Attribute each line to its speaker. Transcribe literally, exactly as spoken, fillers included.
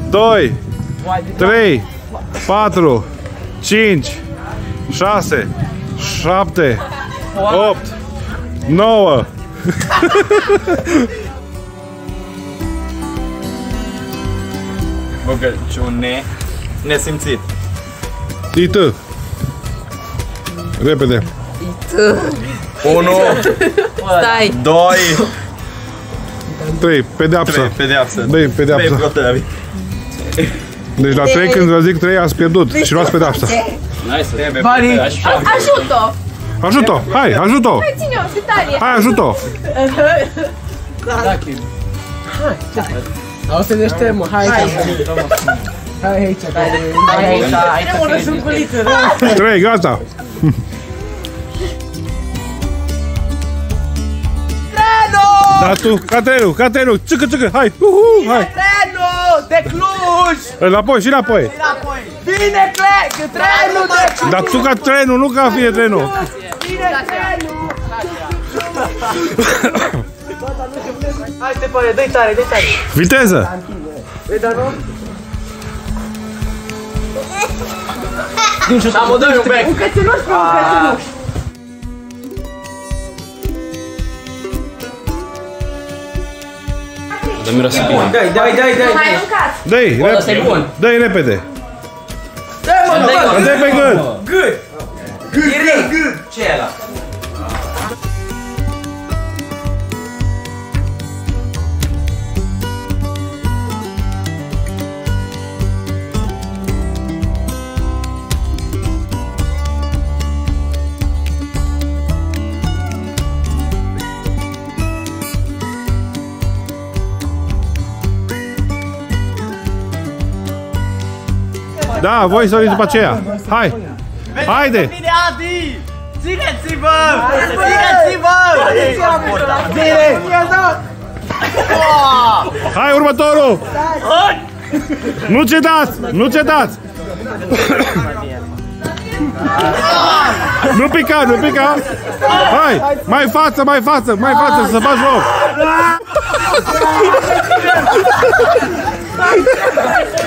Speaker 1: doi, trei, patru, cinci, șase, șapte, opt, nouă.
Speaker 2: Rugăciune nesimțit.
Speaker 1: I-T. Repede.
Speaker 2: unu,
Speaker 3: Stai.
Speaker 2: doi,
Speaker 1: trei. Pedeapsă.
Speaker 2: trei, pedeapsă.
Speaker 1: Dă-i pedeapsă.
Speaker 2: Flotări.
Speaker 1: Deci la trei când vă zic trei ați pierdut și luați pedeapsa.
Speaker 3: Ajută-o!
Speaker 1: Ajută-o! Hai, ajută-o!
Speaker 3: Hai, ține-o, spitalie!
Speaker 1: Hai, ajută-o!
Speaker 4: O să ne ștermă, hai aici. Hai aici, hai aici. Hai aici, sunt culiță.
Speaker 1: Trei, gata! Da, tu, Caterinu, Caterinu, țică, țică, hai, uhu, hai!
Speaker 4: Trenul de Cluj!
Speaker 1: Înapoi și înapoi!
Speaker 4: Vine Clec, trenul de Cluj!
Speaker 1: Dar tu ca trenul, nu ca fie trenul!
Speaker 4: Vine trenul! Hai, te pare, dă-i tare, dă-i tare!
Speaker 1: Viteză!
Speaker 4: Vei da, nu? Din și-o să-mi dă un bec!
Speaker 3: Un cățeluș pe un cățeluș!
Speaker 2: Dă miroase bine.
Speaker 4: Dai, dai, dai, dai!
Speaker 3: Mai mâncat!
Speaker 1: Dă-i, repede! Dă-i repede!
Speaker 4: Dai, mă, dă-i!
Speaker 1: Dă-i pe gât!
Speaker 4: Gât! Direct! Gât! Ce e ăla?
Speaker 1: Da, voi să după aceea! Hai! Haide!
Speaker 4: Vine Adi! Țineți-vă! Țineți-vă! Vine!
Speaker 1: Hai, următorul! Nu cedați! Nu cedați! Nu pica, nu pica! Hai! Mai față, mai față, mai față, să faci loc!